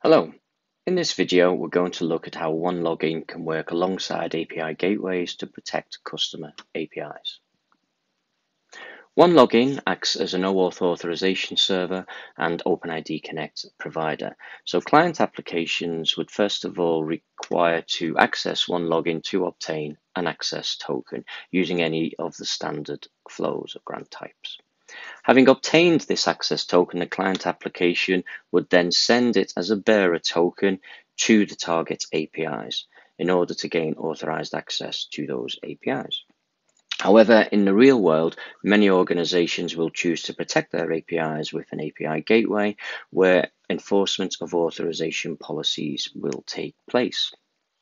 Hello. In this video, we're going to look at how OneLogin can work alongside API gateways to protect customer APIs. OneLogin acts as a no-auth authorization server and OpenID Connect provider. So client applications would first of all require to access OneLogin to obtain an access token using any of the standard flows or grant types. Having obtained this access token, the client application would then send it as a bearer token to the target APIs in order to gain authorized access to those APIs. However, in the real world, many organizations will choose to protect their APIs with an API gateway where enforcement of authorization policies will take place.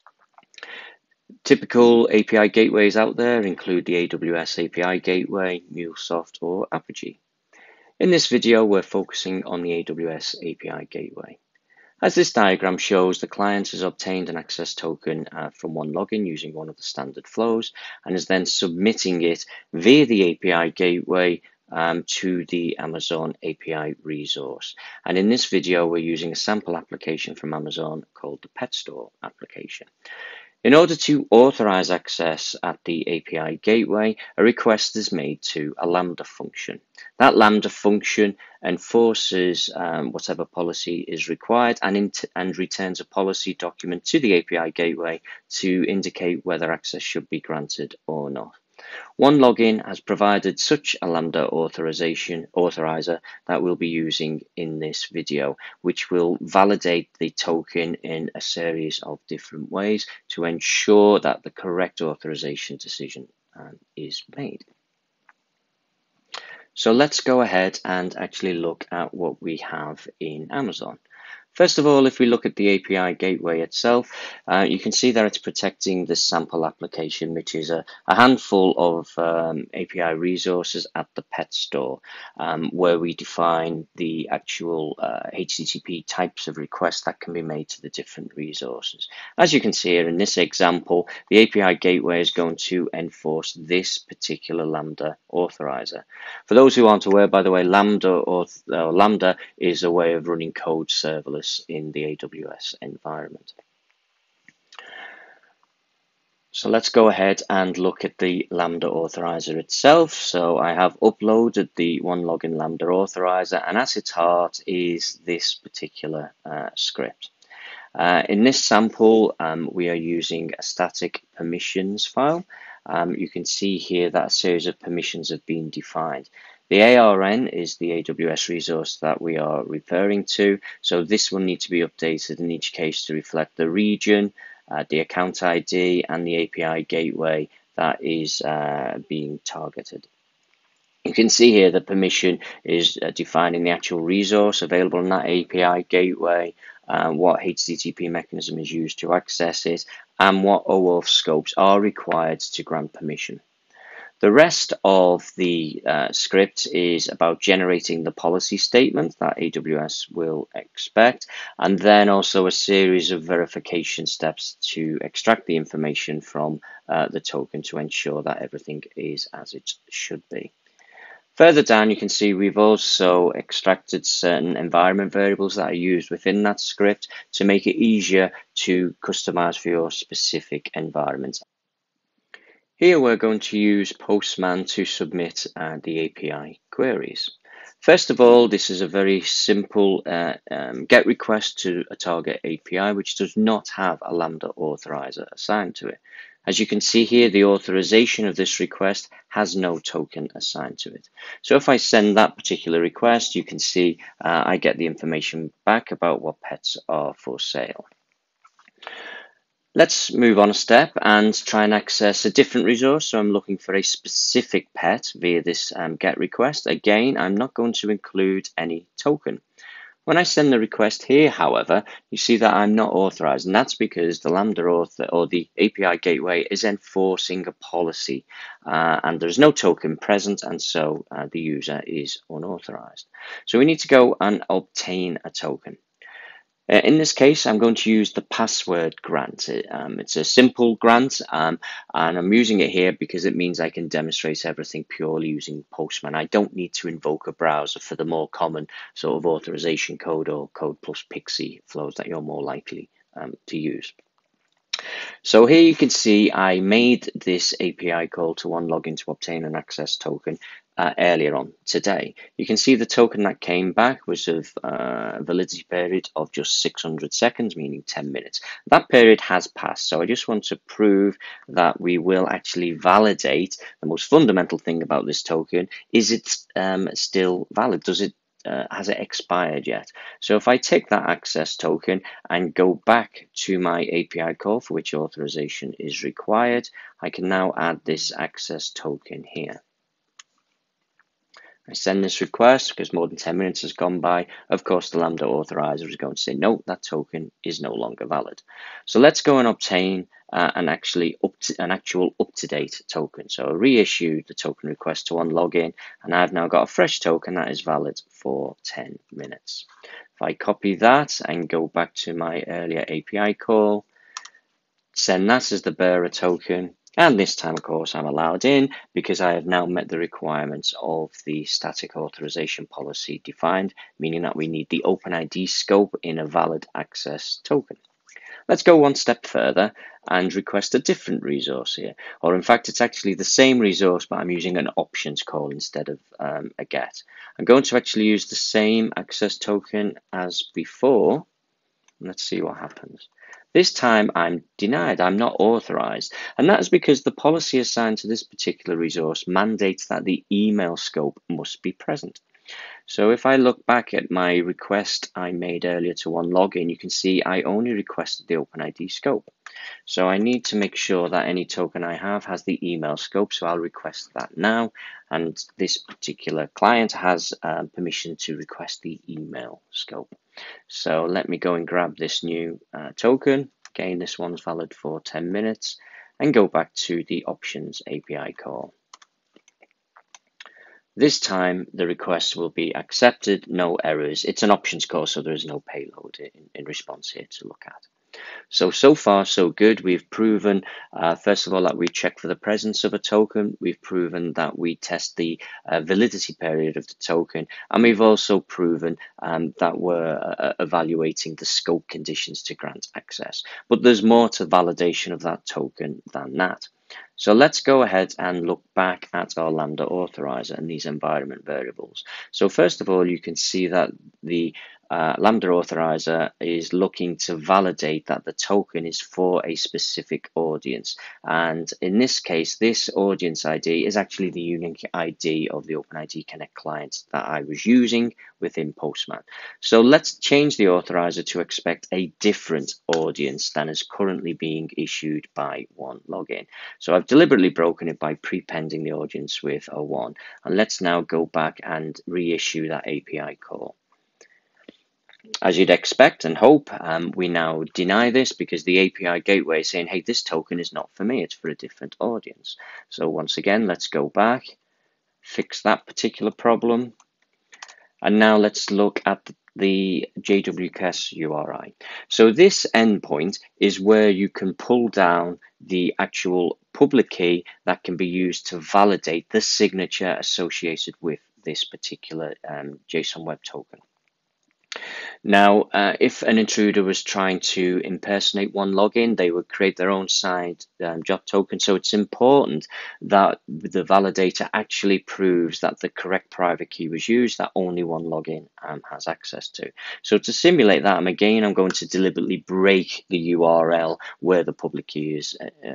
Typical API gateways out there include the AWS API Gateway, MuleSoft, or Apogee. In this video, we're focusing on the AWS API Gateway. As this diagram shows, the client has obtained an access token from OneLogin using one of the standard flows and is then submitting it via the API Gateway to the Amazon API resource. And in this video, we're using a sample application from Amazon called the Pet Store application. In order to authorize access at the API gateway, a request is made to a Lambda function. That Lambda function enforces whatever policy is required and returns a policy document to the API gateway to indicate whether access should be granted or not. OneLogin has provided such a Lambda authorizer that we'll be using in this video, which will validate the token in a series of different ways to ensure that the correct authorization decision is made. So let's go ahead and actually look at what we have in Amazon. First of all, if we look at the API gateway itself, you can see that it's protecting the sample application, which is a handful of API resources at the Pet Store, where we define the actual HTTP types of requests that can be made to the different resources. As you can see here in this example, the API gateway is going to enforce this particular Lambda authorizer. For those who aren't aware, by the way, Lambda is a way of running code serverless in the AWS environment. So let's go ahead and look at the Lambda Authorizer itself. So I have uploaded the OneLogin Lambda Authorizer, and at its heart is this particular script. In this sample, we are using a static permissions file. You can see here that a series of permissions have been defined. The ARN is the AWS resource that we are referring to, so this will need to be updated in each case to reflect the region, the account ID, and the API gateway that is being targeted. You can see here the permission is defining the actual resource available in that API gateway, what HTTP mechanism is used to access it, and what OAuth scopes are required to grant permission. The rest of the script is about generating the policy statement that AWS will expect, and then also a series of verification steps to extract the information from the token to ensure that everything is as it should be. Further down, you can see we've also extracted certain environment variables that are used within that script to make it easier to customize for your specific environment. Here we're going to use Postman to submit the API queries. First of all, this is a very simple GET request to a target API which does not have a Lambda authorizer assigned to it. As you can see here, the authorization of this request has no token assigned to it. So if I send that particular request, you can see I get the information back about what pets are for sale. Let's move on a step and try and access a different resource. So I'm looking for a specific pet via this GET request. Again, I'm not going to include any token. When I send the request here, however, you see that I'm not authorized, and that's because the Lambda author or the API gateway is enforcing a policy, and there's no token present, and so the user is unauthorized. So we need to go and obtain a token. In this case, I'm going to use the password grant. It's a simple grant, and I'm using it here because it means I can demonstrate everything purely using Postman. I don't need to invoke a browser for the more common sort of authorization code or code plus Pixie flows that you're more likely to use. So here you can see I made this API call to OneLogin to obtain an access token earlier on today. You can see the token that came back was of a validity period of just 600 seconds, meaning 10 minutes. That period has passed, so I just want to prove that we will actually validate the most fundamental thing about this token. Is it still valid? Has it expired yet? So if I take that access token and go back to my API call for which authorization is required, I can now add this access token here. I send this request because more than 10 minutes has gone by. Of course, the Lambda Authorizer is going to say, no, that token is no longer valid. So let's go and obtain an actual up-to-date token. So I reissue the token request to OneLogin, and I've now got a fresh token that is valid for 10 minutes. If I copy that and go back to my earlier API call, send that as the bearer token, and this time, of course, I'm allowed in because I have now met the requirements of the static authorization policy defined, meaning that we need the OpenID scope in a valid access token. Let's go one step further and request a different resource here. Or in fact, it's actually the same resource, but I'm using an options call instead of a get. I'm going to actually use the same access token as before. Let's see what happens. This time I'm denied, I'm not authorized, and that is because the policy assigned to this particular resource mandates that the email scope must be present. So if I look back at my request I made earlier to OneLogin, you can see I only requested the OpenID scope. So I need to make sure that any token I have has the email scope, so I'll request that now, and this particular client has permission to request the email scope. So let me go and grab this new token. Again, this one's valid for 10 minutes, and go back to the options API call. This time the request will be accepted, no errors. It's an options call, so there is no payload in response here to look at. So far, so good. We've proven, first of all, that we check for the presence of a token. We've proven that we test the validity period of the token. And we've also proven that we're evaluating the scope conditions to grant access. But there's more to validation of that token than that. So let's go ahead and look back at our Lambda Authorizer and these environment variables. So first of all, you can see that the Lambda Authorizer is looking to validate that the token is for a specific audience. And in this case, this audience ID is actually the unique ID of the OpenID Connect client that I was using within Postman. So let's change the authorizer to expect a different audience than is currently being issued by OneLogin. So I've deliberately broken it by prepending the audience with a 1. And let's now go back and reissue that API call. As you'd expect and hope, we now deny this because the API Gateway is saying, hey, this token is not for me, it's for a different audience. So once again, let's go back, fix that particular problem. And now let's look at the Jws Uri. So this endpoint is where you can pull down the actual public key that can be used to validate the signature associated with this particular JSON Web Token. Now, if an intruder was trying to impersonate OneLogin, they would create their own side job token. So it's important that the validator actually proves that the correct private key was used that only OneLogin has access to. So to simulate that, I'm going to deliberately break the URL where the public key is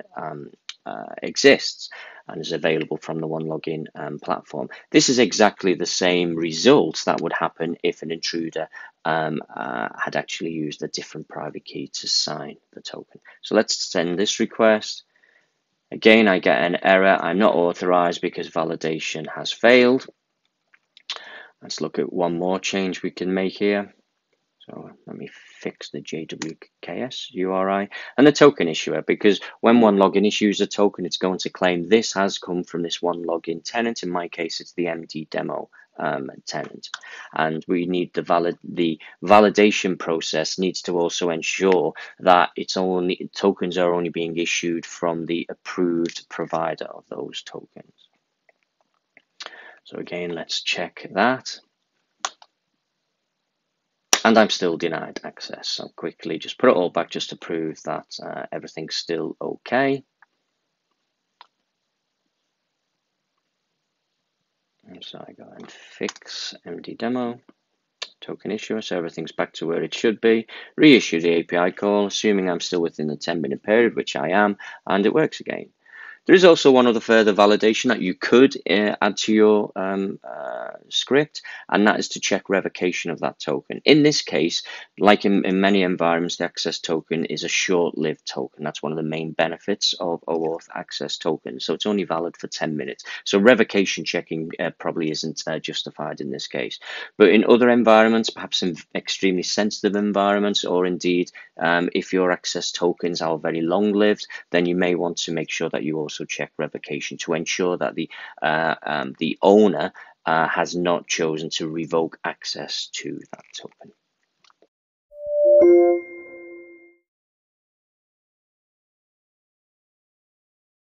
exists and is available from the OneLogin platform. This is exactly the same results that would happen if an intruder had actually used a different private key to sign the token. So let's send this request. Again, I get an error. I'm not authorized because validation has failed. Let's look at one more change we can make here. So let me fix the JWS Uri and the token issuer, because when OneLogin issues a token, it's going to claim this has come from this OneLogin tenant. In my case, it's the MD demo tenant, and we need the validation process needs to also ensure that tokens are only being issued from the approved provider of those tokens. So again, let's check that. And I'm still denied access. So quickly just put it all back just to prove that everything's still okay. And so I go and fix MD demo, token issuer, so everything's back to where it should be. Reissue the API call, assuming I'm still within the 10-minute period, which I am, and it works again. There is also one other further validation that you could add to your script, and that is to check revocation of that token. In this case, like in many environments, the access token is a short-lived token. That's one of the main benefits of OAuth access tokens. So it's only valid for 10 minutes. So revocation checking probably isn't justified in this case. But in other environments, perhaps in extremely sensitive environments, or indeed if your access tokens are very long-lived, then you may want to make sure that you also check revocation to ensure that the owner has not chosen to revoke access to that token.